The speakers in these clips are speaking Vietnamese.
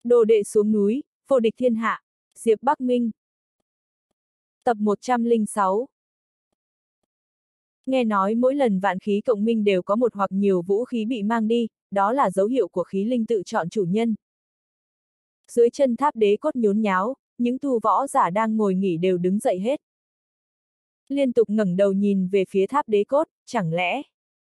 Đồ đệ xuống núi, vô địch thiên hạ. Diệp Bắc Minh. Tập 106. Nghe nói mỗi lần vạn khí cộng minh đều có một hoặc nhiều vũ khí bị mang đi, đó là dấu hiệu của khí linh tự chọn chủ nhân. Dưới chân tháp đế cốt nhốn nháo, những tu võ giả đang ngồi nghỉ đều đứng dậy hết. Liên tục ngẩng đầu nhìn về phía tháp đế cốt, chẳng lẽ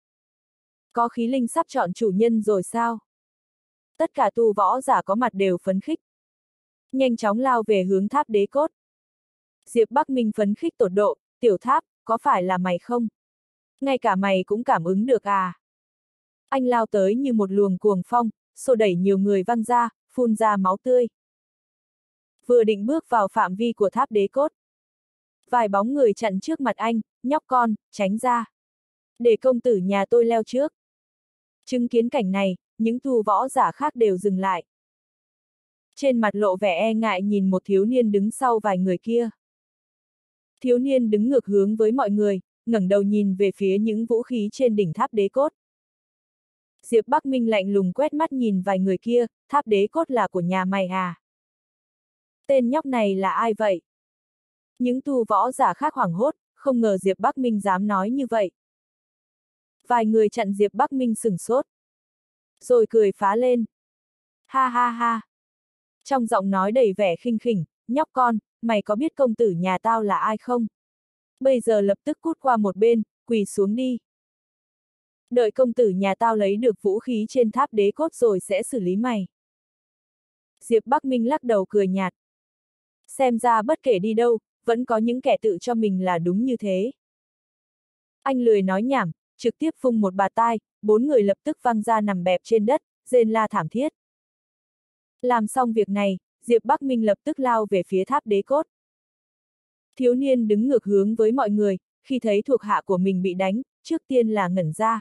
có khí linh sắp chọn chủ nhân rồi sao? Tất cả tu võ giả có mặt đều phấn khích. Nhanh chóng lao về hướng tháp đế cốt. Diệp Bắc Minh phấn khích tột độ, tiểu tháp, có phải là mày không? Ngay cả mày cũng cảm ứng được à? Anh lao tới như một luồng cuồng phong, xô đẩy nhiều người văng ra, phun ra máu tươi. Vừa định bước vào phạm vi của tháp đế cốt. Vài bóng người chặn trước mặt anh, nhóc con, tránh ra. Để công tử nhà tôi leo trước. Chứng kiến cảnh này, những tu võ giả khác đều dừng lại. Trên mặt lộ vẻ e ngại nhìn một thiếu niên đứng sau vài người kia. Thiếu niên đứng ngược hướng với mọi người, ngẩng đầu nhìn về phía những vũ khí trên đỉnh tháp đế cốt. Diệp Bắc Minh lạnh lùng quét mắt nhìn vài người kia, tháp đế cốt là của nhà mày à? Tên nhóc này là ai vậy? Những tu võ giả khác hoảng hốt, không ngờ Diệp Bắc Minh dám nói như vậy. Vài người chặn Diệp Bắc Minh sửng sốt. Rồi cười phá lên. Ha ha ha. Trong giọng nói đầy vẻ khinh khỉnh, nhóc con, mày có biết công tử nhà tao là ai không? Bây giờ lập tức cút qua một bên, quỳ xuống đi. Đợi công tử nhà tao lấy được vũ khí trên tháp đế cốt rồi sẽ xử lý mày. Diệp Bắc Minh lắc đầu cười nhạt. Xem ra bất kể đi đâu, vẫn có những kẻ tự cho mình là đúng như thế. Anh lười nói nhảm, trực tiếp phung một bạt tai, 4 người lập tức văng ra nằm bẹp trên đất, rên la thảm thiết. Làm xong việc này, Diệp Bắc Minh lập tức lao về phía tháp đế cốt. Thiếu niên đứng ngược hướng với mọi người, khi thấy thuộc hạ của mình bị đánh, trước tiên là ngẩn ra.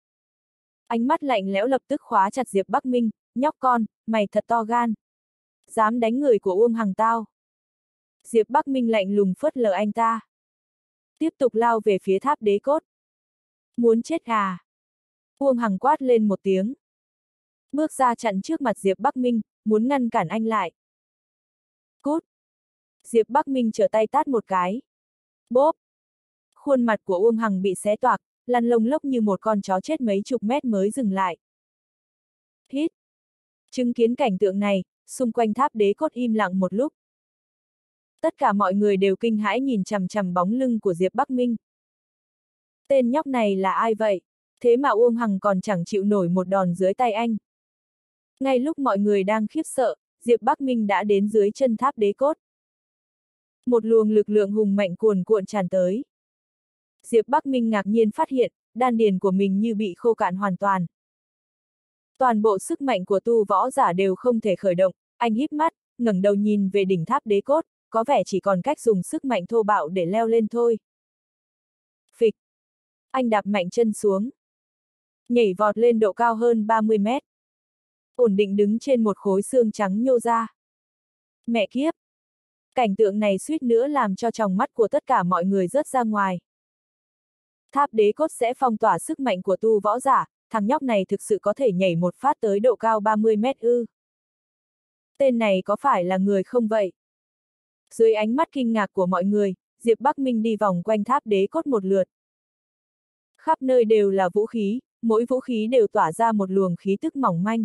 Ánh mắt lạnh lẽo lập tức khóa chặt Diệp Bắc Minh, nhóc con, mày thật to gan. Dám đánh người của Uông Hằng tao. Diệp Bắc Minh lạnh lùng phớt lờ anh ta. Tiếp tục lao về phía tháp đế cốt. Muốn chết à? Uông Hằng quát lên một tiếng. Bước ra chặn trước mặt Diệp Bắc Minh, muốn ngăn cản anh lại. Cút! Diệp Bắc Minh trở tay tát một cái. Bốp! Khuôn mặt của Uông Hằng bị xé toạc, lăn lông lốc như một con chó chết mấy chục mét mới dừng lại. Hít! Chứng kiến cảnh tượng này, xung quanh tháp đế cốt im lặng một lúc. Tất cả mọi người đều kinh hãi nhìn chằm chằm bóng lưng của Diệp Bắc Minh. Tên nhóc này là ai vậy? Thế mà Uông Hằng còn chẳng chịu nổi một đòn dưới tay anh. Ngay lúc mọi người đang khiếp sợ, Diệp Bắc Minh đã đến dưới chân tháp đế cốt. Một luồng lực lượng hùng mạnh cuồn cuộn tràn tới. Diệp Bắc Minh ngạc nhiên phát hiện, đan điền của mình như bị khô cạn hoàn toàn. Toàn bộ sức mạnh của tu võ giả đều không thể khởi động, anh híp mắt, ngẩng đầu nhìn về đỉnh tháp đế cốt, có vẻ chỉ còn cách dùng sức mạnh thô bạo để leo lên thôi. Phịch! Anh đạp mạnh chân xuống. Nhảy vọt lên độ cao hơn 30 mét. Ổn định đứng trên một khối xương trắng nhô ra. Mẹ kiếp! Cảnh tượng này suýt nữa làm cho tròng mắt của tất cả mọi người rớt ra ngoài. Tháp đế cốt sẽ phong tỏa sức mạnh của tu võ giả, thằng nhóc này thực sự có thể nhảy một phát tới độ cao 30 mét ư. Tên này có phải là người không vậy? Dưới ánh mắt kinh ngạc của mọi người, Diệp Bắc Minh đi vòng quanh tháp đế cốt một lượt. Khắp nơi đều là vũ khí, mỗi vũ khí đều tỏa ra một luồng khí tức mỏng manh.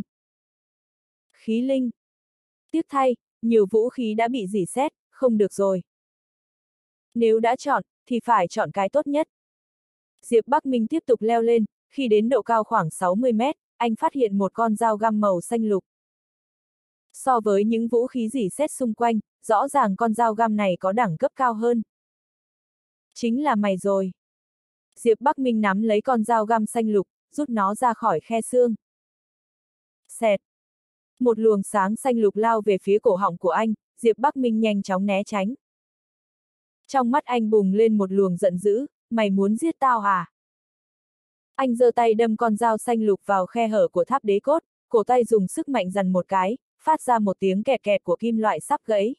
Khí linh. Tiếc thay, nhiều vũ khí đã bị rỉ sét, không được rồi. Nếu đã chọn, thì phải chọn cái tốt nhất. Diệp Bắc Minh tiếp tục leo lên, khi đến độ cao khoảng 60 mét, anh phát hiện một con dao găm màu xanh lục. So với những vũ khí rỉ sét xung quanh, rõ ràng con dao găm này có đẳng cấp cao hơn. Chính là mày rồi. Diệp Bắc Minh nắm lấy con dao găm xanh lục, rút nó ra khỏi khe xương. Xẹt! Một luồng sáng xanh lục lao về phía cổ họng của anh, Diệp Bắc Minh nhanh chóng né tránh. Trong mắt anh bùng lên một luồng giận dữ, mày muốn giết tao à? Anh giơ tay đâm con dao xanh lục vào khe hở của tháp đế cốt, cổ tay dùng sức mạnh giằn một cái, phát ra một tiếng kẹt kẹt của kim loại sắp gãy.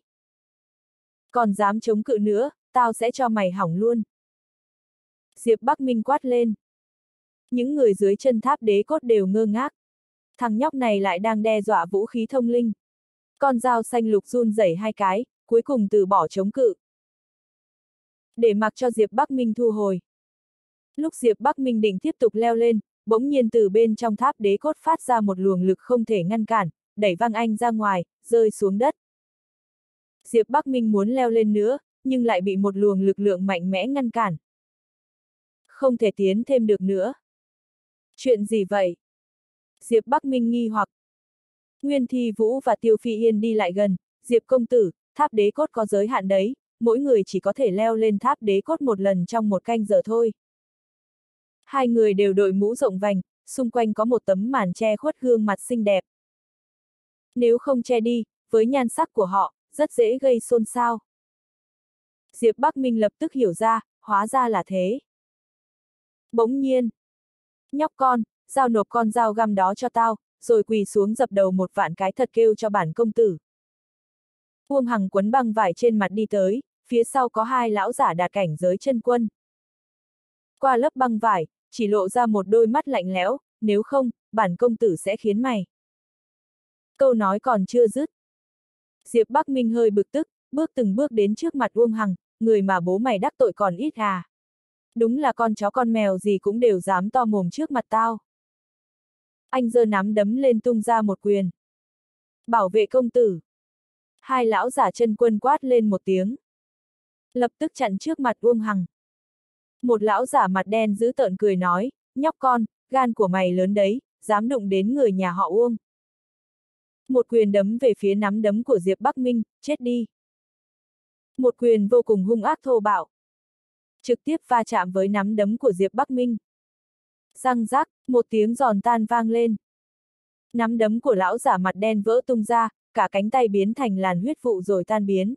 Còn dám chống cự nữa, tao sẽ cho mày hỏng luôn. Diệp Bắc Minh quát lên. Những người dưới chân tháp đế cốt đều ngơ ngác. Thằng nhóc này lại đang đe dọa vũ khí thông linh. Con dao xanh lục run rẩy hai cái, cuối cùng từ bỏ chống cự. Để mặc cho Diệp Bắc Minh thu hồi. Lúc Diệp Bắc Minh định tiếp tục leo lên, bỗng nhiên từ bên trong tháp đế cốt phát ra một luồng lực không thể ngăn cản, đẩy văng anh ra ngoài, rơi xuống đất. Diệp Bắc Minh muốn leo lên nữa, nhưng lại bị một luồng lực lượng mạnh mẽ ngăn cản. Không thể tiến thêm được nữa. Chuyện gì vậy? Diệp Bắc Minh nghi hoặc. Nguyên Thi Vũ và Tiêu Phi Yên đi lại gần, Diệp công tử, tháp đế cốt có giới hạn đấy, mỗi người chỉ có thể leo lên tháp đế cốt một lần trong một canh giờ thôi. Hai người đều đội mũ rộng vành, xung quanh có một tấm màn che khuất gương mặt xinh đẹp. Nếu không che đi, với nhan sắc của họ, rất dễ gây xôn xao. Diệp Bắc Minh lập tức hiểu ra, hóa ra là thế. Bỗng nhiên, nhóc con, giao nộp con dao găm đó cho tao, rồi quỳ xuống dập đầu một vạn cái thật kêu cho bản công tử. Uông Hằng quấn băng vải trên mặt đi tới, phía sau có hai lão giả đạt cảnh giới chân quân. Qua lớp băng vải, chỉ lộ ra một đôi mắt lạnh lẽo, nếu không, bản công tử sẽ khiến mày. Câu nói còn chưa dứt. Diệp Bắc Minh hơi bực tức, bước từng bước đến trước mặt Uông Hằng, người mà bố mày đắc tội còn ít à. Đúng là con chó con mèo gì cũng đều dám to mồm trước mặt tao. Anh giơ nắm đấm lên tung ra một quyền. Bảo vệ công tử. Hai lão giả chân quân quát lên một tiếng. Lập tức chặn trước mặt Uông Hằng. Một lão giả mặt đen dữ tợn cười nói, nhóc con, gan của mày lớn đấy, dám đụng đến người nhà họ Uông. Một quyền đấm về phía nắm đấm của Diệp Bắc Minh, chết đi. Một quyền vô cùng hung ác thô bạo. Trực tiếp va chạm với nắm đấm của Diệp Bắc Minh. Răng rắc, một tiếng giòn tan vang lên. Nắm đấm của lão giả mặt đen vỡ tung ra, cả cánh tay biến thành làn huyết vụ rồi tan biến.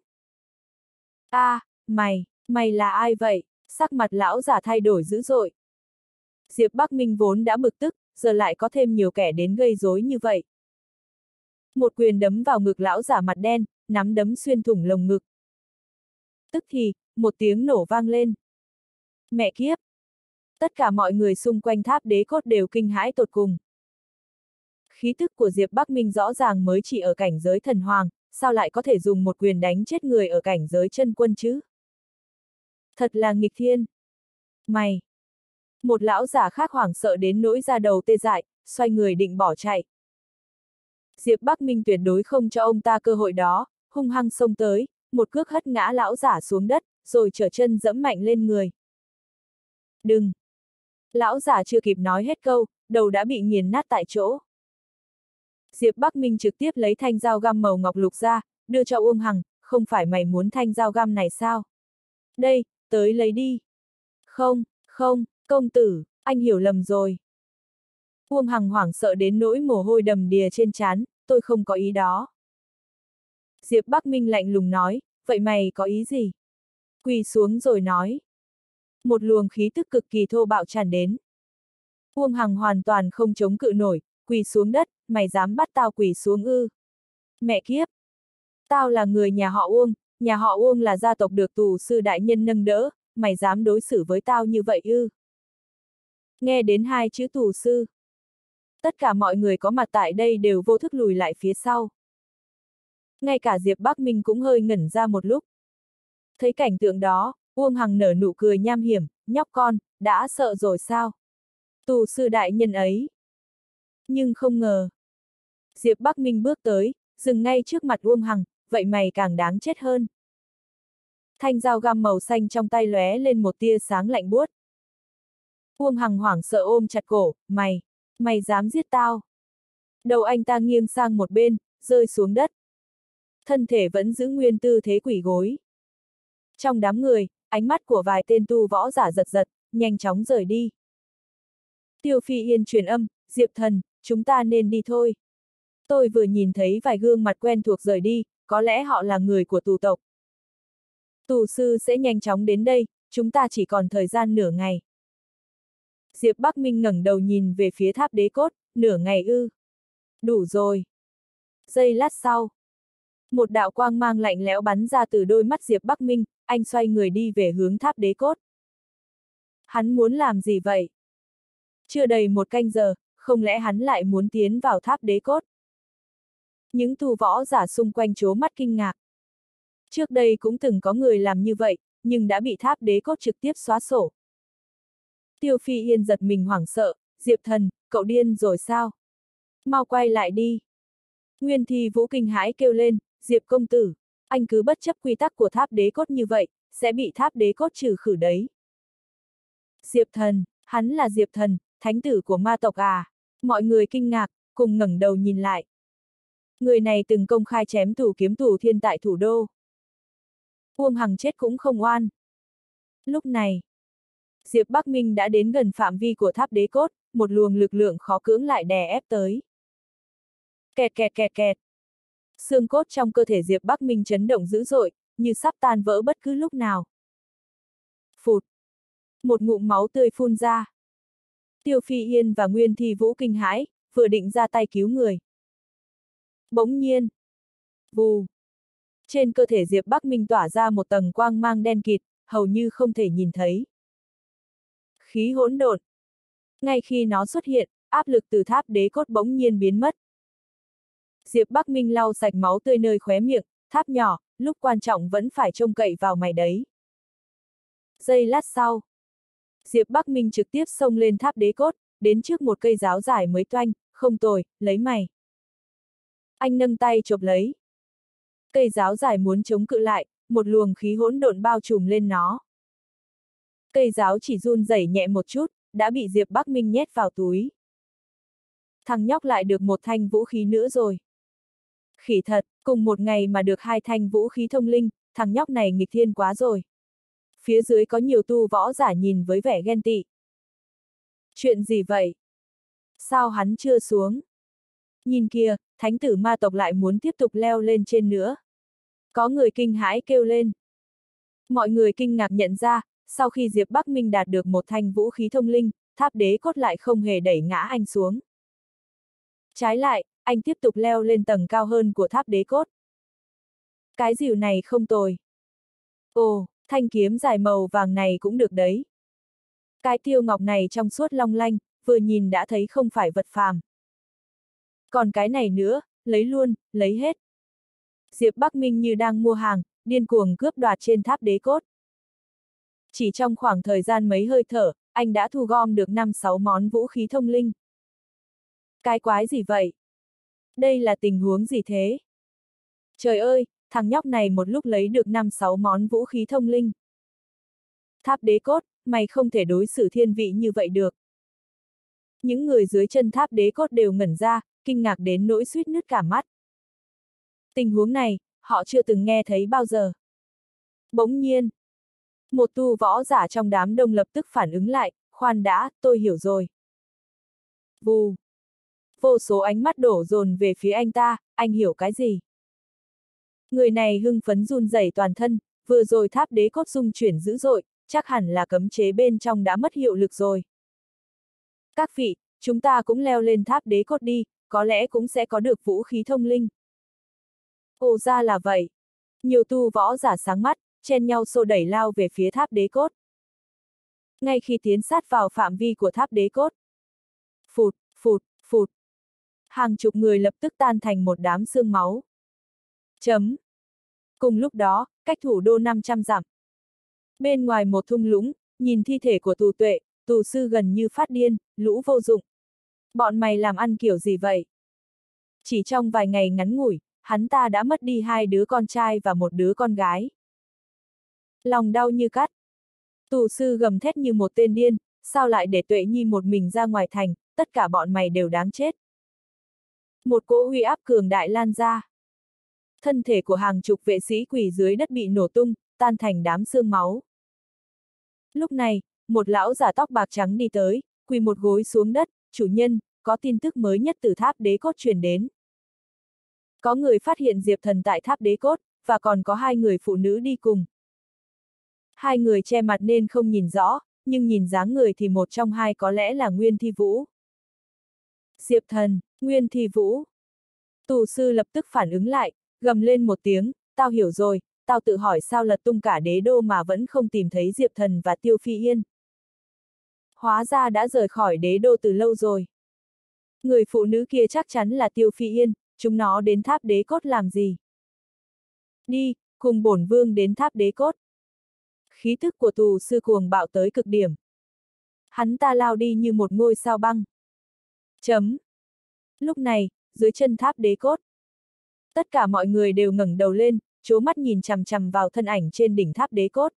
Mày là ai vậy? Sắc mặt lão giả thay đổi dữ dội. Diệp Bắc Minh vốn đã bực tức, giờ lại có thêm nhiều kẻ đến gây rối như vậy. Một quyền đấm vào ngực lão giả mặt đen, nắm đấm xuyên thủng lồng ngực. Tức thì, một tiếng nổ vang lên. Mẹ kiếp! Tất cả mọi người xung quanh tháp đế cốt đều kinh hãi tột cùng. Khí tức của Diệp Bắc Minh rõ ràng mới chỉ ở cảnh giới thần hoàng, sao lại có thể dùng một quyền đánh chết người ở cảnh giới chân quân chứ? Thật là nghịch thiên. Mày! Một lão giả khác hoảng sợ đến nỗi da đầu tê dại, xoay người định bỏ chạy. Diệp Bắc Minh tuyệt đối không cho ông ta cơ hội đó, hung hăng xông tới, một cước hất ngã lão giả xuống đất, rồi trở chân dẫm mạnh lên người. Đừng! Lão giả chưa kịp nói hết câu, đầu đã bị nghiền nát tại chỗ. Diệp Bắc Minh trực tiếp lấy thanh dao găm màu ngọc lục ra, đưa cho Uông Hằng, không phải mày muốn thanh dao găm này sao? Đây, tới lấy đi. Không, công tử, anh hiểu lầm rồi. Uông Hằng hoảng sợ đến nỗi mồ hôi đầm đìa trên trán, tôi không có ý đó. Diệp Bắc Minh lạnh lùng nói, vậy mày có ý gì? Quỳ xuống rồi nói. Một luồng khí tức cực kỳ thô bạo tràn đến. Uông Hằng hoàn toàn không chống cự nổi, quỳ xuống đất, mày dám bắt tao quỳ xuống ư? Mẹ kiếp! Tao là người nhà họ Uông là gia tộc được tù sư đại nhân nâng đỡ, mày dám đối xử với tao như vậy ư? Nghe đến hai chữ tù sư. Tất cả mọi người có mặt tại đây đều vô thức lùi lại phía sau. Ngay cả Diệp Bắc Minh cũng hơi ngẩn ra một lúc. Thấy cảnh tượng đó, Uông Hằng nở nụ cười nham hiểm, nhóc con, đã sợ rồi sao? Tù sư đại nhân ấy. Nhưng không ngờ. Diệp Bắc Minh bước tới, dừng ngay trước mặt Uông Hằng, vậy mày càng đáng chết hơn. Thanh dao găm màu xanh trong tay lóe lên một tia sáng lạnh buốt. Uông Hằng hoảng sợ ôm chặt cổ, mày dám giết tao. Đầu anh ta nghiêng sang một bên, rơi xuống đất. Thân thể vẫn giữ nguyên tư thế quỳ gối. Trong đám người, ánh mắt của vài tên tu võ giả giật giật, nhanh chóng rời đi. Tiêu Phi Yên truyền âm, Diệp thần, chúng ta nên đi thôi. Tôi vừa nhìn thấy vài gương mặt quen thuộc rời đi, có lẽ họ là người của tù tộc. Tù sư sẽ nhanh chóng đến đây, chúng ta chỉ còn thời gian nửa ngày. Diệp Bắc Minh ngẩng đầu nhìn về phía tháp đế cốt, nửa ngày ư. Đủ rồi. Giây lát sau. Một đạo quang mang lạnh lẽo bắn ra từ đôi mắt Diệp Bắc Minh, anh xoay người đi về hướng tháp đế cốt. Hắn muốn làm gì vậy? Chưa đầy một canh giờ, không lẽ hắn lại muốn tiến vào tháp đế cốt? Những tu võ giả xung quanh trố mắt kinh ngạc. Trước đây cũng từng có người làm như vậy, nhưng đã bị tháp đế cốt trực tiếp xóa sổ. Tiêu Phi Yên giật mình hoảng sợ, Diệp Thần, cậu điên rồi sao? Mau quay lại đi. Nguyên Thi Vũ kinh hãi kêu lên, Diệp công tử, anh cứ bất chấp quy tắc của tháp đế cốt như vậy, sẽ bị tháp đế cốt trừ khử đấy. Diệp Thần, hắn là Diệp Thần, thánh tử của ma tộc à? Mọi người kinh ngạc, cùng ngẩng đầu nhìn lại. Người này từng công khai chém thủ kiếm thủ thiên tại thủ đô. Uông Hằng chết cũng không oan. Lúc này, Diệp Bắc Minh đã đến gần phạm vi của tháp đế cốt, một luồng lực lượng khó cưỡng lại đè ép tới. Kẹt kẹt kẹt kẹt. Xương cốt trong cơ thể Diệp Bắc Minh chấn động dữ dội, như sắp tan vỡ bất cứ lúc nào. Phụt. Một ngụm máu tươi phun ra. Tiêu Phi Yên và Nguyên Thi Vũ kinh hãi, vừa định ra tay cứu người. Bỗng nhiên. Vù. Trên cơ thể Diệp Bắc Minh tỏa ra một tầng quang mang đen kịt, hầu như không thể nhìn thấy. Khí hỗn độn. Ngay khi nó xuất hiện, áp lực từ tháp đế cốt bỗng nhiên biến mất. Diệp Bắc Minh lau sạch máu tươi nơi khóe miệng, tháp nhỏ, lúc quan trọng vẫn phải trông cậy vào mày đấy. Giây lát sau, Diệp Bắc Minh trực tiếp xông lên tháp đế cốt, đến trước một cây giáo dài mới toanh, không tồi, lấy mày. Anh nâng tay chộp lấy. Cây giáo dài muốn chống cự lại, một luồng khí hỗn độn bao trùm lên nó. Cây giáo chỉ run rẩy nhẹ một chút, đã bị Diệp Bắc Minh nhét vào túi. Thằng nhóc lại được một thanh vũ khí nữa rồi. Khỉ thật, cùng một ngày mà được 2 thanh vũ khí thông linh, thằng nhóc này nghịch thiên quá rồi. Phía dưới có nhiều tu võ giả nhìn với vẻ ghen tị. Chuyện gì vậy? Sao hắn chưa xuống? Nhìn kìa, thánh tử ma tộc lại muốn tiếp tục leo lên trên nữa. Có người kinh hãi kêu lên. Mọi người kinh ngạc nhận ra, sau khi Diệp Bắc Minh đạt được một thanh vũ khí thông linh, tháp đế cốt lại không hề đẩy ngã anh xuống. Trái lại, anh tiếp tục leo lên tầng cao hơn của tháp đế cốt. Cái dìu này không tồi. Ồ, thanh kiếm dài màu vàng này cũng được đấy. Cái tiêu ngọc này trong suốt long lanh, vừa nhìn đã thấy không phải vật phàm. Còn cái này nữa, lấy luôn, lấy hết. Diệp Bắc Minh như đang mua hàng, điên cuồng cướp đoạt trên tháp đế cốt. Chỉ trong khoảng thời gian mấy hơi thở, anh đã thu gom được 5-6 món vũ khí thông linh. Cái quái gì vậy? Đây là tình huống gì thế? Trời ơi, thằng nhóc này một lúc lấy được 5-6 món vũ khí thông linh. Tháp đế cốt, mày không thể đối xử thiên vị như vậy được. Những người dưới chân tháp đế cốt đều ngẩn ra, kinh ngạc đến nỗi suýt nứt cả mắt. Tình huống này, họ chưa từng nghe thấy bao giờ. Bỗng nhiên, một tu võ giả trong đám đông lập tức phản ứng lại, khoan đã, tôi hiểu rồi. Vù. Vô số ánh mắt đổ dồn về phía anh ta, anh hiểu cái gì? Người này hưng phấn run rẩy toàn thân, vừa rồi tháp đế cốt rung chuyển dữ dội, chắc hẳn là cấm chế bên trong đã mất hiệu lực rồi. Các vị, chúng ta cũng leo lên tháp đế cốt đi, có lẽ cũng sẽ có được vũ khí thông linh. Ồ ra là vậy. Nhiều tu võ giả sáng mắt, chen nhau xô đẩy lao về phía tháp đế cốt. Ngay khi tiến sát vào phạm vi của tháp đế cốt. Phụt, phụt, phụt. Hàng chục người lập tức tan thành một đám xương máu. Chấm. Cùng lúc đó, cách thủ đô 500 dặm. Bên ngoài một thung lũng, nhìn thi thể của tù tuệ, tù sư gần như phát điên, lũ vô dụng. Bọn mày làm ăn kiểu gì vậy? Chỉ trong vài ngày ngắn ngủi, hắn ta đã mất đi 2 đứa con trai và 1 đứa con gái. Lòng đau như cắt. Tù sư gầm thét như một tên điên, sao lại để Tuệ Nhi một mình ra ngoài thành, tất cả bọn mày đều đáng chết. Một cỗ uy áp cường đại lan ra. Thân thể của hàng chục vệ sĩ quỳ dưới đất bị nổ tung, tan thành đám xương máu. Lúc này, một lão giả tóc bạc trắng đi tới, quỳ một gối xuống đất, chủ nhân, có tin tức mới nhất từ tháp đế cốt truyền đến. Có người phát hiện Diệp Thần tại tháp đế cốt, và còn có 2 người phụ nữ đi cùng. 2 người che mặt nên không nhìn rõ, nhưng nhìn dáng người thì một trong 2 có lẽ là Nguyên Thi Vũ. Diệp Thần, Nguyên Thi Vũ. Tù sư lập tức phản ứng lại, gầm lên một tiếng, tao hiểu rồi, tao tự hỏi sao lật tung cả đế đô mà vẫn không tìm thấy Diệp Thần và Tiêu Phi Yên. Hóa ra đã rời khỏi đế đô từ lâu rồi. Người phụ nữ kia chắc chắn là Tiêu Phi Yên, chúng nó đến tháp đế cốt làm gì? Đi, cùng bổn vương đến tháp đế cốt. Khí tức của tù sư cuồng bạo tới cực điểm. Hắn ta lao đi như một ngôi sao băng. Chấm. Lúc này, dưới chân tháp đế cốt, tất cả mọi người đều ngẩng đầu lên, trố mắt nhìn chằm chằm vào thân ảnh trên đỉnh tháp đế cốt.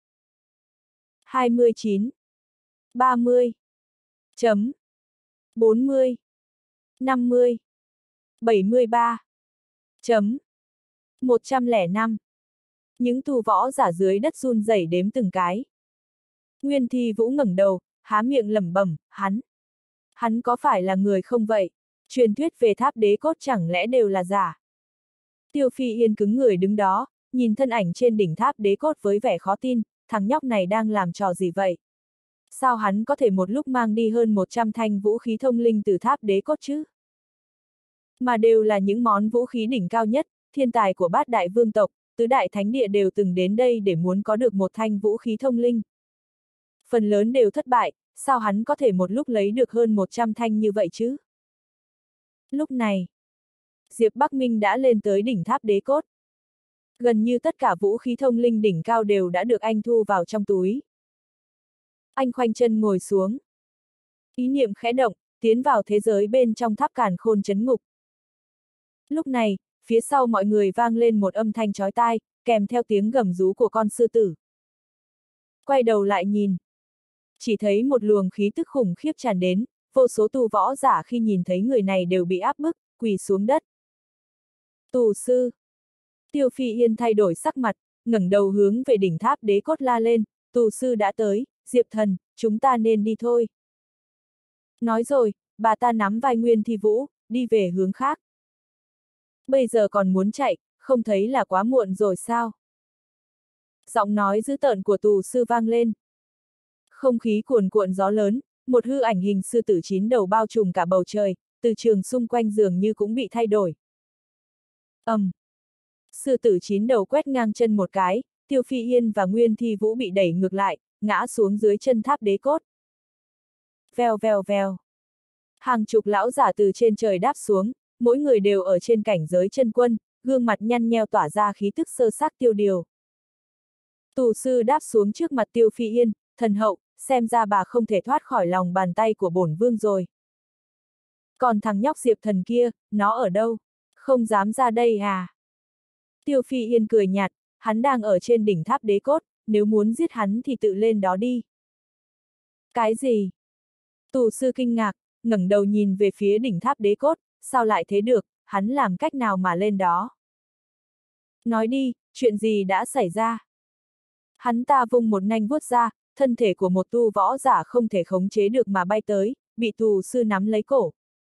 29. 30. Chấm. 40. 50. 73. Chấm. 105. Những tu võ giả dưới đất run rẩy đếm từng cái. Nguyên Thi Vũ ngẩng đầu, há miệng lẩm bẩm, hắn có phải là người không vậy? Truyền thuyết về tháp đế cốt chẳng lẽ đều là giả? Tiêu Phi Yên cứng người đứng đó, nhìn thân ảnh trên đỉnh tháp đế cốt với vẻ khó tin, thằng nhóc này đang làm trò gì vậy? Sao hắn có thể một lúc mang đi hơn 100 thanh vũ khí thông linh từ tháp đế cốt chứ? Mà đều là những món vũ khí đỉnh cao nhất, thiên tài của bát đại vương tộc, tứ đại thánh địa đều từng đến đây để muốn có được một thanh vũ khí thông linh. Phần lớn đều thất bại, sao hắn có thể một lúc lấy được hơn 100 thanh như vậy chứ? Lúc này, Diệp Bắc Minh đã lên tới đỉnh tháp đế cốt. Gần như tất cả vũ khí thông linh đỉnh cao đều đã được anh thu vào trong túi. Anh khoanh chân ngồi xuống. Ý niệm khẽ động, tiến vào thế giới bên trong tháp càn khôn trấn ngục. Lúc này, phía sau mọi người vang lên một âm thanh chói tai, kèm theo tiếng gầm rú của con sư tử. Quay đầu lại nhìn. Chỉ thấy một luồng khí tức khủng khiếp tràn đến, vô số tu võ giả khi nhìn thấy người này đều bị áp bức, quỳ xuống đất. Tù sư. Tiêu Phi Yên thay đổi sắc mặt, ngẩng đầu hướng về đỉnh tháp đế cốt la lên, tù sư đã tới, Diệp thần, chúng ta nên đi thôi. Nói rồi, bà ta nắm vai Nguyên Thi Vũ, đi về hướng khác. Bây giờ còn muốn chạy, không thấy là quá muộn rồi sao? Giọng nói dữ tợn của tù sư vang lên. Không khí cuồn cuộn gió lớn, một hư ảnh hình sư tử 9 đầu bao trùm cả bầu trời, từ trường xung quanh dường như cũng bị thay đổi. Sư tử 9 đầu quét ngang chân một cái, Tiêu Phi Yên và Nguyên Thi Vũ bị đẩy ngược lại, ngã xuống dưới chân tháp đế cốt. Vèo vèo vèo. Hàng chục lão giả từ trên trời đáp xuống, mỗi người đều ở trên cảnh giới chân quân, gương mặt nhăn nheo tỏa ra khí tức sơ xác tiêu điều. Tù sư đáp xuống trước mặt Tiêu Phi Yên, thần hậu, xem ra bà không thể thoát khỏi lòng bàn tay của bổn vương rồi. Còn thằng nhóc Diệp thần kia, nó ở đâu? Không dám ra đây à? Tiêu Phi Yên cười nhạt, hắn đang ở trên đỉnh tháp đế cốt, nếu muốn giết hắn thì tự lên đó đi. Cái gì? Tù sư kinh ngạc, ngẩng đầu nhìn về phía đỉnh tháp đế cốt, sao lại thế được, hắn làm cách nào mà lên đó? Nói đi, chuyện gì đã xảy ra? Hắn ta vung một nanh vuốt ra, thân thể của một tu võ giả không thể khống chế được mà bay tới, bị tù sư nắm lấy cổ.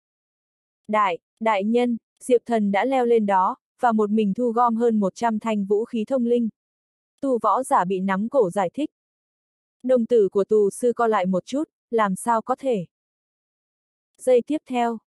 Đại nhân, Diệp thần đã leo lên đó, và một mình thu gom hơn 100 thanh vũ khí thông linh. Tu võ giả bị nắm cổ giải thích. Đồng tử của tù sư co lại một chút, làm sao có thể? Giây tiếp theo.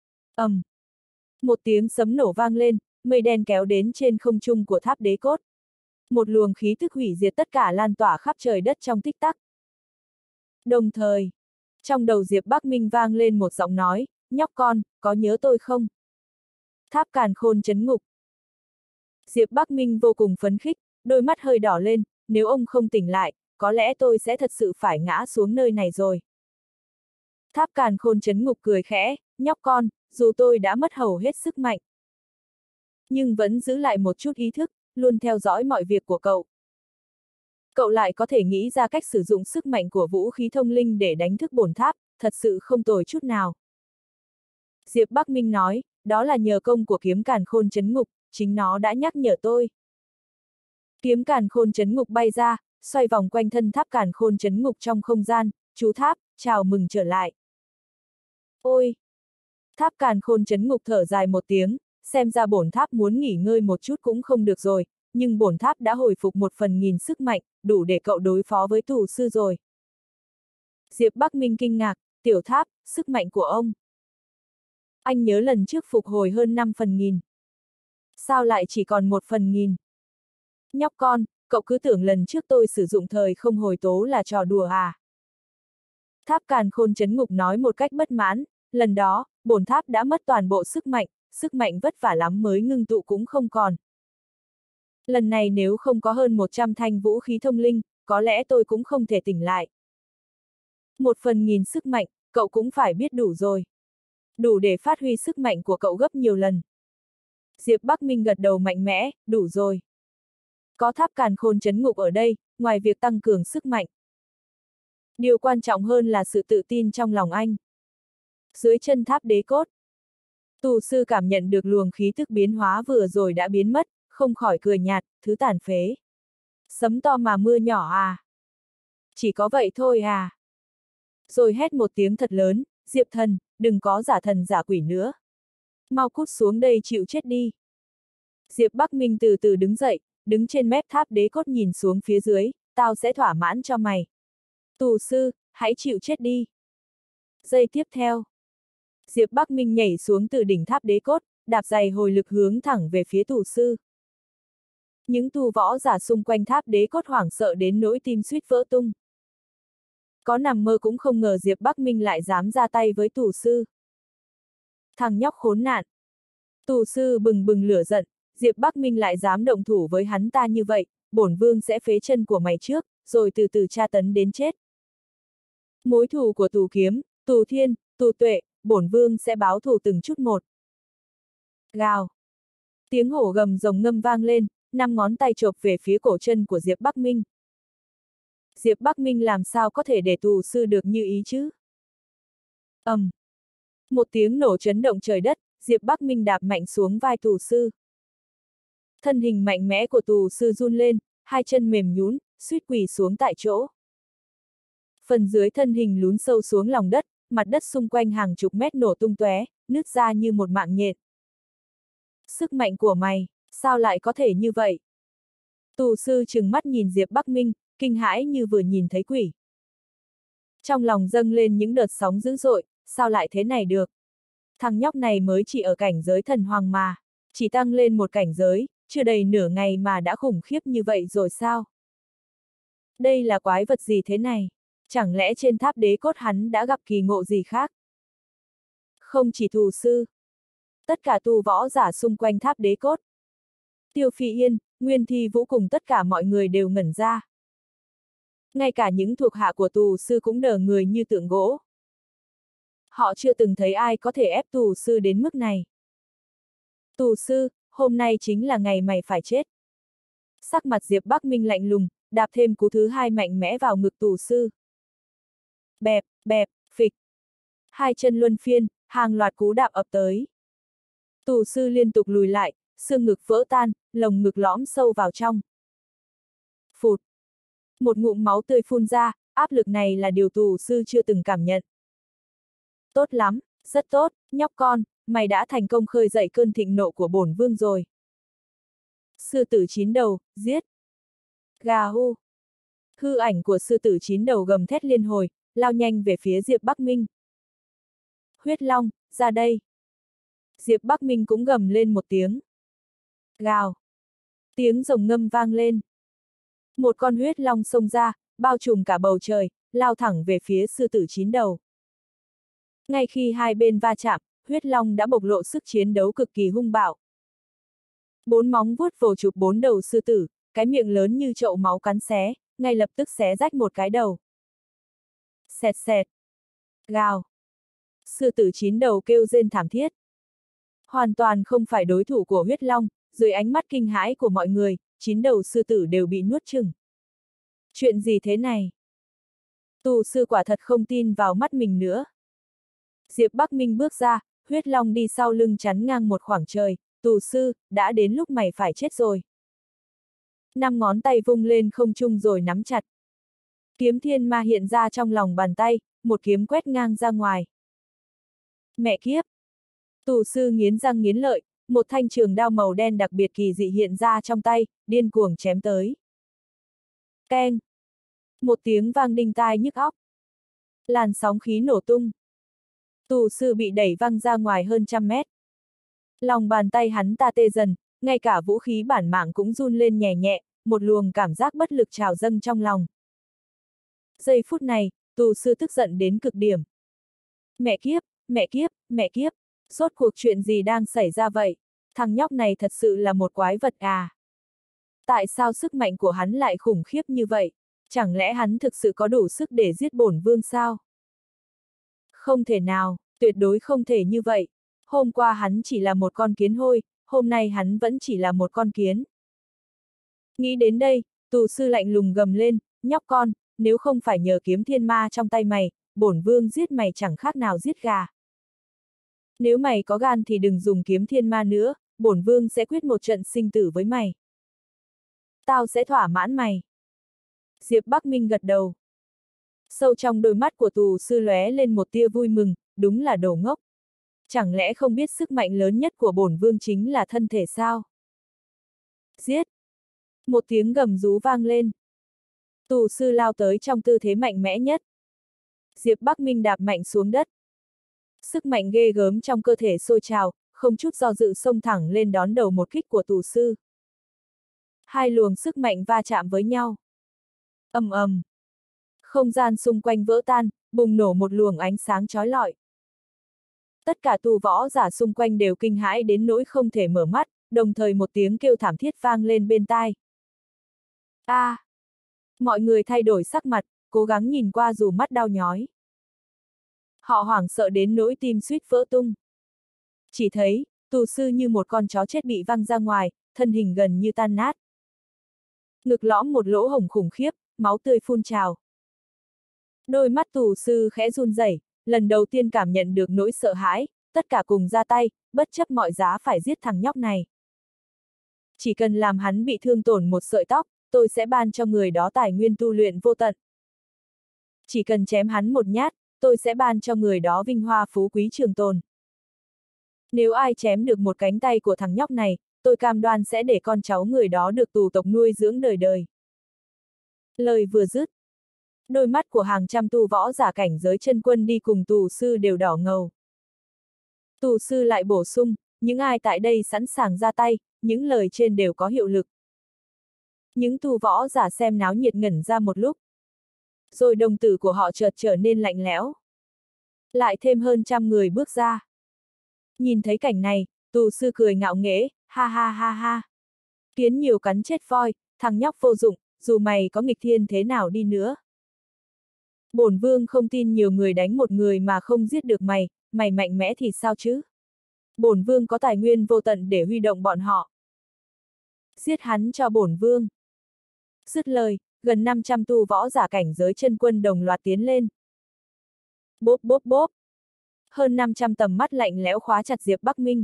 Một tiếng sấm nổ vang lên, mây đen kéo đến trên không trung của tháp đế cốt. Một luồng khí tức hủy diệt tất cả lan tỏa khắp trời đất trong tích tắc. Đồng thời, trong đầu Diệp Bắc Minh vang lên một giọng nói, nhóc con, có nhớ tôi không? Tháp càn khôn trấn ngục. Diệp Bắc Minh vô cùng phấn khích, đôi mắt hơi đỏ lên, nếu ông không tỉnh lại, có lẽ tôi sẽ thật sự phải ngã xuống nơi này rồi. Tháp càn khôn trấn ngục cười khẽ, nhóc con, dù tôi đã mất hầu hết sức mạnh, nhưng vẫn giữ lại một chút ý thức, luôn theo dõi mọi việc của cậu. Cậu lại có thể nghĩ ra cách sử dụng sức mạnh của vũ khí thông linh để đánh thức bổn tháp, thật sự không tồi chút nào. Diệp Bắc Minh nói, đó là nhờ công của kiếm càn khôn trấn ngục, chính nó đã nhắc nhở tôi. Kiếm càn khôn trấn ngục bay ra, xoay vòng quanh thân tháp càn khôn trấn ngục trong không gian, chú tháp, chào mừng trở lại. Ôi! Tháp càn khôn trấn ngục thở dài một tiếng, xem ra bổn tháp muốn nghỉ ngơi một chút cũng không được rồi, nhưng bổn tháp đã hồi phục 1/1000 sức mạnh, đủ để cậu đối phó với tù sư rồi. Diệp Bắc Minh kinh ngạc, tiểu tháp, sức mạnh của ông. Anh nhớ lần trước phục hồi hơn 5/1000. Sao lại chỉ còn 1/1000? Nhóc con, cậu cứ tưởng lần trước tôi sử dụng thời không hồi tố là trò đùa à? Tháp càn khôn trấn ngục nói một cách bất mãn, lần đó, bổn tháp đã mất toàn bộ sức mạnh, sức mạnh vất vả lắm mới ngưng tụ cũng không còn. Lần này nếu không có hơn 100 thanh vũ khí thông linh, có lẽ tôi cũng không thể tỉnh lại. 1/1000 sức mạnh, cậu cũng phải biết đủ rồi. Đủ để phát huy sức mạnh của cậu gấp nhiều lần. Diệp Bắc Minh gật đầu mạnh mẽ, đủ rồi. Có tháp càn khôn trấn ngục ở đây, ngoài việc tăng cường sức mạnh. Điều quan trọng hơn là sự tự tin trong lòng anh. Dưới chân tháp đế cốt, tù sư cảm nhận được luồng khí tức biến hóa vừa rồi đã biến mất, không khỏi cười nhạt, thứ tàn phế. Sấm to mà mưa nhỏ à? Chỉ có vậy thôi à? Rồi hét một tiếng thật lớn, Diệp thần, đừng có giả thần giả quỷ nữa. Mau cút xuống đây chịu chết đi. Diệp Bắc Minh từ từ đứng dậy, đứng trên mép tháp đế cốt nhìn xuống phía dưới, tao sẽ thỏa mãn cho mày. Tù sư, hãy chịu chết đi. Giây tiếp theo, Diệp Bắc Minh nhảy xuống từ đỉnh tháp đế cốt, đạp giày hồi lực hướng thẳng về phía tù sư. Những tu võ giả xung quanh tháp đế cốt hoảng sợ đến nỗi tim suýt vỡ tung. Có nằm mơ cũng không ngờ Diệp Bắc Minh lại dám ra tay với tù sư. Thằng nhóc khốn nạn. Tù sư bừng bừng lửa giận, Diệp Bắc Minh lại dám động thủ với hắn ta như vậy, bổn vương sẽ phế chân của mày trước, rồi từ từ tra tấn đến chết. Mối thù của tù kiếm, tù thiên, tù tuệ, bổn vương sẽ báo thù từng chút một. Gào. Tiếng hổ gầm rồng ngâm vang lên, 5 ngón tay chộp về phía cổ chân của Diệp Bắc Minh. Diệp Bắc Minh làm sao có thể để tù sư được như ý chứ? Một tiếng nổ chấn động trời đất, Diệp Bắc Minh đạp mạnh xuống vai tù sư. Thân hình mạnh mẽ của tù sư run lên, hai chân mềm nhũn, suýt quỳ xuống tại chỗ. Phần dưới thân hình lún sâu xuống lòng đất, mặt đất xung quanh hàng chục mét nổ tung tóe, nứt ra như một mạng nhện. Sức mạnh của mày, sao lại có thể như vậy? Tù sư trừng mắt nhìn Diệp Bắc Minh, kinh hãi như vừa nhìn thấy quỷ. Trong lòng dâng lên những đợt sóng dữ dội, sao lại thế này được? Thằng nhóc này mới chỉ ở cảnh giới thần hoàng mà, chỉ tăng lên một cảnh giới, chưa đầy nửa ngày mà đã khủng khiếp như vậy rồi sao? Đây là quái vật gì thế này? Chẳng lẽ trên tháp đế cốt hắn đã gặp kỳ ngộ gì khác? Không chỉ tù sư, tất cả tù võ giả xung quanh tháp đế cốt. Tiêu Phi Yên, Nguyên Thi Vũ cùng tất cả mọi người đều ngẩn ra. Ngay cả những thuộc hạ của tù sư cũng đờ người như tượng gỗ. Họ chưa từng thấy ai có thể ép tù sư đến mức này. Tù sư, hôm nay chính là ngày mày phải chết. Sắc mặt Diệp Bắc Minh lạnh lùng, đạp thêm cú thứ hai mạnh mẽ vào ngực tù sư. Bẹp, bẹp, phịch. Hai chân luân phiên, hàng loạt cú đạp ập tới. Tù sư liên tục lùi lại, xương ngực vỡ tan, lồng ngực lõm sâu vào trong. Phụt. Một ngụm máu tươi phun ra, áp lực này là điều tù sư chưa từng cảm nhận. Tốt lắm, rất tốt, nhóc con, mày đã thành công khơi dậy cơn thịnh nộ của bổn vương rồi. Sư tử 9 đầu, giết. Gà hu. Hư ảnh của sư tử 9 đầu gầm thét liên hồi, lao nhanh về phía Diệp Bắc Minh. Huyết Long, ra đây. Diệp Bắc Minh cũng gầm lên một tiếng. Gào. Tiếng rồng ngâm vang lên. Một con huyết long xông ra, bao trùm cả bầu trời, lao thẳng về phía sư tử 9 đầu. Ngay khi hai bên va chạm, huyết long đã bộc lộ sức chiến đấu cực kỳ hung bạo. 4 móng vuốt vồ chụp 4 đầu sư tử, cái miệng lớn như chậu máu cắn xé, ngay lập tức xé rách một cái đầu. Xẹt xẹt. Gào. Sư tử 9 đầu kêu rên thảm thiết. Hoàn toàn không phải đối thủ của huyết long, dưới ánh mắt kinh hãi của mọi người, 9 đầu sư tử đều bị nuốt chửng. Chuyện gì thế này? Tù sư quả thật không tin vào mắt mình nữa. Diệp Bắc Minh bước ra, huyết long đi sau lưng chắn ngang một khoảng trời, tù sư, đã đến lúc mày phải chết rồi. 5 ngón tay vung lên không trung rồi nắm chặt. Kiếm thiên ma hiện ra trong lòng bàn tay, một kiếm quét ngang ra ngoài. Mẹ kiếp! Tù sư nghiến răng nghiến lợi, một thanh trường đao màu đen đặc biệt kỳ dị hiện ra trong tay, điên cuồng chém tới. Keng! Một tiếng vang đinh tai nhức óc. Làn sóng khí nổ tung. Tù sư bị đẩy văng ra ngoài hơn 100 mét. Lòng bàn tay hắn ta tê dần, ngay cả vũ khí bản mạng cũng run lên nhẹ nhẹ, một luồng cảm giác bất lực trào dâng trong lòng. Giây phút này, tù sư tức giận đến cực điểm. Mẹ kiếp, mẹ kiếp, mẹ kiếp, Rốt cuộc chuyện gì đang xảy ra vậy? Thằng nhóc này thật sự là một quái vật à? Tại sao sức mạnh của hắn lại khủng khiếp như vậy? Chẳng lẽ hắn thực sự có đủ sức để giết bổn vương sao? Không thể nào, tuyệt đối không thể như vậy. Hôm qua hắn chỉ là một con kiến hôi, hôm nay hắn vẫn chỉ là một con kiến. Nghĩ đến đây, tù sư lạnh lùng gầm lên, nhóc con, nếu không phải nhờ kiếm thiên ma trong tay mày, bổn vương giết mày chẳng khác nào giết gà. Nếu mày có gan thì đừng dùng kiếm thiên ma nữa, bổn vương sẽ quyết một trận sinh tử với mày. Tao sẽ thỏa mãn mày. Diệp Bắc Minh gật đầu. Sâu trong đôi mắt của tù sư lóe lên một tia vui mừng, đúng là đồ ngốc. Chẳng lẽ không biết sức mạnh lớn nhất của bổn vương chính là thân thể sao? Giết! Một tiếng gầm rú vang lên. Tù sư lao tới trong tư thế mạnh mẽ nhất. Diệp Bắc Minh đạp mạnh xuống đất. Sức mạnh ghê gớm trong cơ thể sôi trào, không chút do dự xông thẳng lên đón đầu một kích của tù sư. Hai luồng sức mạnh va chạm với nhau. Ầm ầm. Không gian xung quanh vỡ tan, bùng nổ một luồng ánh sáng chói lọi. Tất cả tu võ giả xung quanh đều kinh hãi đến nỗi không thể mở mắt, đồng thời một tiếng kêu thảm thiết vang lên bên tai. A! Mọi người thay đổi sắc mặt, cố gắng nhìn qua dù mắt đau nhói. Họ hoảng sợ đến nỗi tim suýt vỡ tung. Chỉ thấy, tù sư như một con chó chết bị văng ra ngoài, thân hình gần như tan nát. Ngực lõm một lỗ hổng khủng khiếp, máu tươi phun trào. Đôi mắt tù sư khẽ run rẩy, lần đầu tiên cảm nhận được nỗi sợ hãi, tất cả cùng ra tay, bất chấp mọi giá phải giết thằng nhóc này. Chỉ cần làm hắn bị thương tổn một sợi tóc, tôi sẽ ban cho người đó tài nguyên tu luyện vô tận. Chỉ cần chém hắn một nhát, tôi sẽ ban cho người đó vinh hoa phú quý trường tồn. Nếu ai chém được một cánh tay của thằng nhóc này, tôi cam đoan sẽ để con cháu người đó được tù tộc nuôi dưỡng đời đời. Lời vừa dứt, đôi mắt của hàng trăm tu võ giả cảnh giới chân quân đi cùng tù sư đều đỏ ngầu. Tù sư lại bổ sung, những ai tại đây sẵn sàng ra tay, những lời trên đều có hiệu lực. Những tu võ giả xem náo nhiệt ngẩn ra một lúc. Rồi đồng tử của họ chợt trở nên lạnh lẽo. Lại thêm hơn trăm người bước ra. Nhìn thấy cảnh này, tù sư cười ngạo nghễ, ha ha ha ha. Kiến nhiều cắn chết voi, thằng nhóc vô dụng, dù mày có nghịch thiên thế nào đi nữa. Bổn vương không tin nhiều người đánh một người mà không giết được mày, mày mạnh mẽ thì sao chứ? Bổn vương có tài nguyên vô tận để huy động bọn họ. Giết hắn cho bổn vương. Dứt lời, gần 500 tu võ giả cảnh giới chân quân đồng loạt tiến lên. Bốp bốp bốp. Hơn 500 tầm mắt lạnh lẽo khóa chặt Diệp Bắc Minh.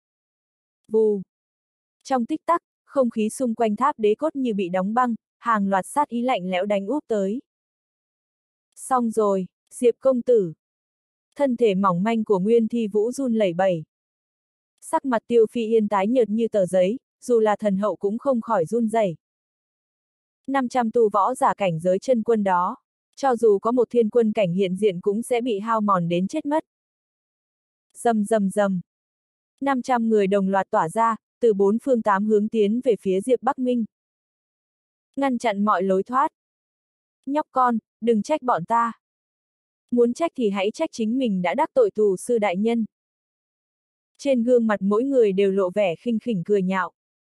Vù. Trong tích tắc, không khí xung quanh tháp đế cốt như bị đóng băng, hàng loạt sát ý lạnh lẽo đánh úp tới. Xong rồi, Diệp công tử. Thân thể mỏng manh của Nguyên Thi Vũ run lẩy bẩy. Sắc mặt Tiêu Phi Yên tái nhợt như tờ giấy, dù là thần hậu cũng không khỏi run rẩy. 500 tu võ giả cảnh giới chân quân đó, cho dù có một thiên quân cảnh hiện diện cũng sẽ bị hao mòn đến chết mất. Rầm rầm rầm. 500 người đồng loạt tỏa ra, từ bốn phương tám hướng tiến về phía Diệp Bắc Minh. Ngăn chặn mọi lối thoát. Nhóc con, đừng trách bọn ta. Muốn trách thì hãy trách chính mình đã đắc tội tù sư đại nhân. Trên gương mặt mỗi người đều lộ vẻ khinh khỉnh cười nhạo.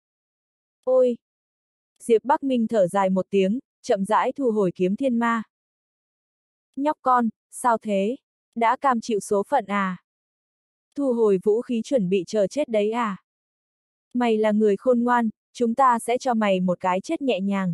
Ôi! Diệp Bắc Minh thở dài một tiếng, chậm rãi thu hồi kiếm thiên ma. Nhóc con, sao thế? Đã cam chịu số phận à? Thu hồi vũ khí chuẩn bị chờ chết đấy à? Mày là người khôn ngoan, chúng ta sẽ cho mày một cái chết nhẹ nhàng.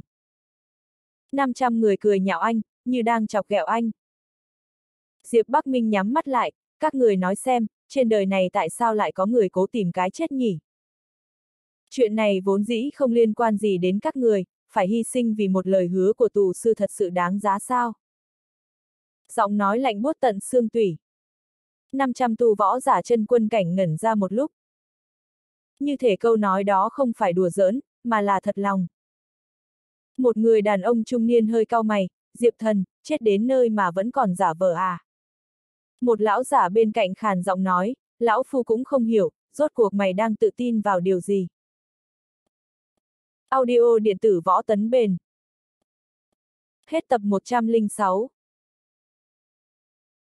500 người cười nhạo anh, như đang chọc ghẹo anh. Diệp Bắc Minh nhắm mắt lại, các người nói xem, trên đời này tại sao lại có người cố tìm cái chết nhỉ? Chuyện này vốn dĩ không liên quan gì đến các người, phải hy sinh vì một lời hứa của tù sư thật sự đáng giá sao? Giọng nói lạnh buốt tận xương tủy. 500 tu võ giả chân quân cảnh ngẩn ra một lúc. Như thể câu nói đó không phải đùa giỡn, mà là thật lòng. Một người đàn ông trung niên hơi cau mày, Diệp thần, chết đến nơi mà vẫn còn giả vờ à? Một lão giả bên cạnh khàn giọng nói, lão phu cũng không hiểu, rốt cuộc mày đang tự tin vào điều gì? Audio điện tử Võ Tấn Bền. Hết tập 106.